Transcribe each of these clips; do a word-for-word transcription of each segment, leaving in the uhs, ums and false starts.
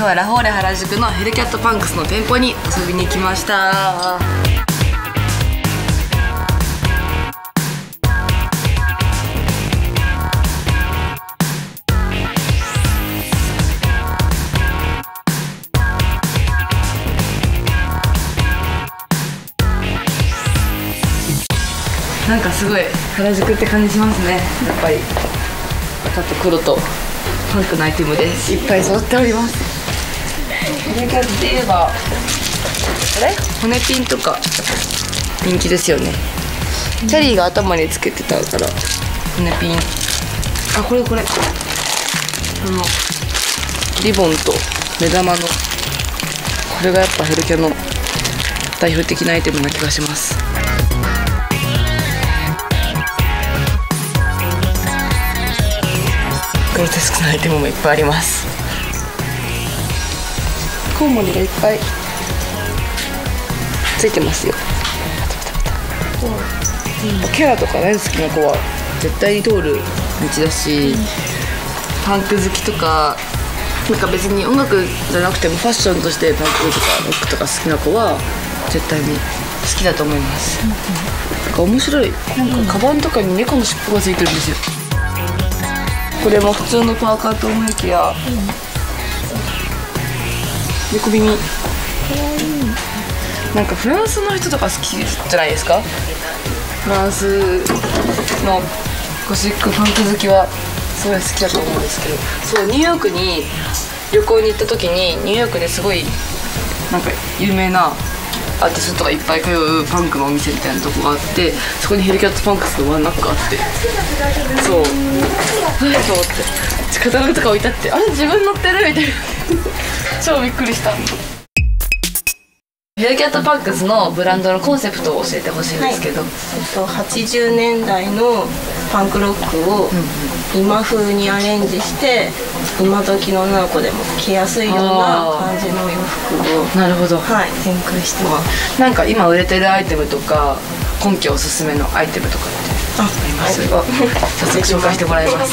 日はラフォーレ原宿のヘルキャットパンクスの店舗に遊びに来ました。なんかすごい原宿って感じしますね。やっぱり赤と黒とパンクのアイテムでいっぱい揃っております。ヘルキャットって言えばあれ骨ピンとか人気ですよね。キャリーが頭につけてたから骨ピン、あこれこれこのリボンと目玉のこれがやっぱヘルキャの代表的なアイテムな気がします。グロテスクなアイテムもいっぱいあります。コウモリがいっぱいついてますよ。キャラとか大好きな子は絶対に通る道だし、パンク好きとかなんか別に音楽じゃなくてもファッションとしてパンクとかロックとか好きな子は絶対に好きだと思います。なんか面白い、なんかカバンとかに猫の尻尾がついてるんですよ。これも普通のパーカーと思いきや、うん、猫耳、なんかフランスの人とか好きじゃないですか。フランスのゴシックパンク好きはすごい好きだと思うんですけど、そうニューヨークに旅行に行った時にニューヨークですごいなんか有名なアーティストとかいっぱい通うパンクのお店みたいなとこがあって、そこにヘルキャットパンクスのワンナックがあって、そう何と思ってカタログとか置いてあって、あれ自分乗ってるみたいな超びっくりした。ヘルキャットパンクスのブランドのコンセプトを教えてほしいんですけど、はい、 えっと、はちじゅうねんだいのパンクロックを今風にアレンジして、今時の女の子でも着やすいような感じの洋服を、 なるほど、 はい、展開してます。 なんか今売れてるアイテムとか今季おすすめのアイテムとかってあります？早速紹介してもらいます。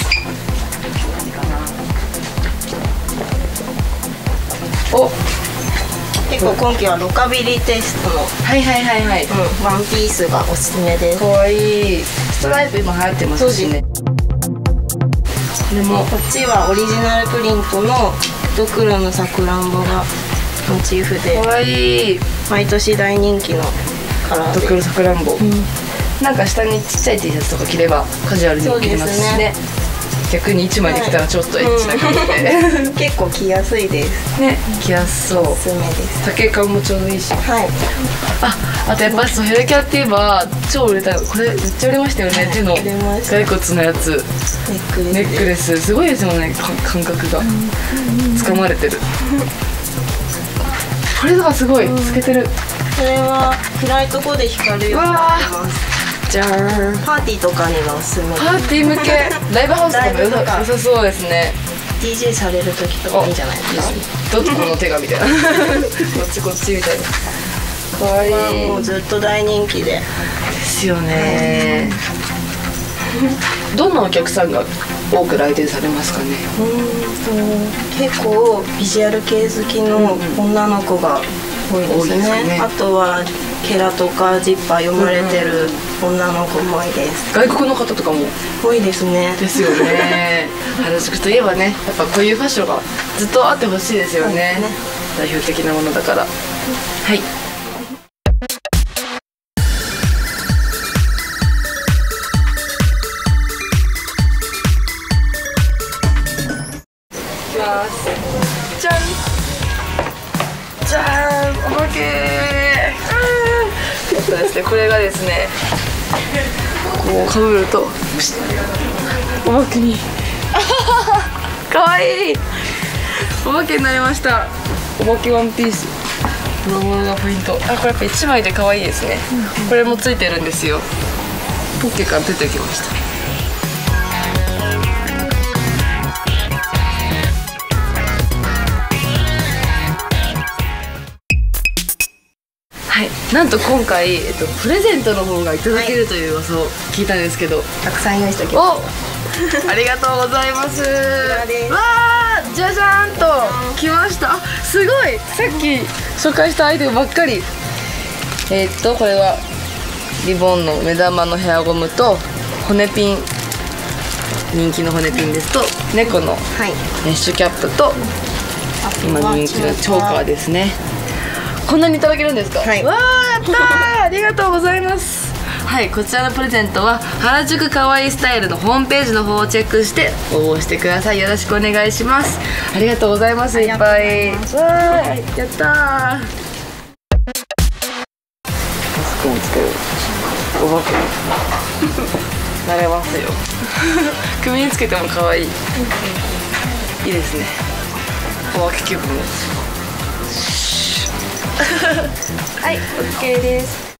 お、 結構今季はロカビリーテイストの、 はいはいはいはい、 うん、ワンピースがおすすめです。 かわいい。ストライプ今流行ってますしね。 でもこっちはオリジナルプリントのドクロのさくらんぼがモチーフで、 かわいい。 毎年大人気のカラーで、 ドクロさくらんぼ、うん、なんか下にちっちゃい T シャツとか着ればカジュアルに着れますしね。逆にいちまいで着たらちょっとエッチな感じで、 はい、うん、結構着やすいですね。着やすそう。 おすすめです。 丈感もちょうどいいし、 はい。 あ、あとやっぱそうヘルキャって言えば超売れた、これめっちゃ売れましたよね、はい、手の骸骨のやつ、 ネックレス、 ネックレスすごいですよね、感覚が掴まれてる。これとかすごい透けてる。 これは暗いとこで光るようになってます。 じゃーん。 パーティーとかにもおすすめ。 パーティー向けライブハウスとかも良さそうですね。 ディージェー される時とかいいんじゃないですか。 どっちこの手がみたいなこっちこっちみたいな。かわいい。 もうずっと大人気でですよね。どんなお客さんが多く来店されますかね。 うんと結構ビジュアル系好きの女の子が多いですね。ね、あとはケラとかジッパー読まれてる女の子も多いです。 外国の方とかも多いですね。 ですよね。原宿といえばね、やっぱこういうファッションがずっとあってほしいですよね。ね、代表的なものだから。はい。じゃんじゃーん、おまけー。そうですね、これがですね、こうかぶるとおまけにかわいいおまけになりました。おまけワンピースボロボロがポイント。あ、これやっぱいちまいでかわいいですね。これもついてるんですよ。ポッケから出てきました。はい、なんと今回、えっと、プレゼントの方がいただけるという噂を聞いたんですけど、 たくさん用意しておきます。おありがとうございます。わー、 じゃじゃーんと来ました。あ、すごい、さっき紹介したアイテムばっかり。えー、っとこれはリボンの目玉のヘアゴムと骨ピン、人気の骨ピンですと猫のメッシュキャップと今人気のチョーカーですね。こんなにいただけるんですか。はい、わー、やったーありがとうございます。はい、こちらのプレゼントは原宿かわいいスタイルのホームページの方をチェックして応募してください。よろしくお願いします。ありがとうございます。いっぱい。わーい、やったー。マスクもつける。お化け。慣れますよ。首につけても可愛い。いいですね。お化け気分。はい、オッケーです。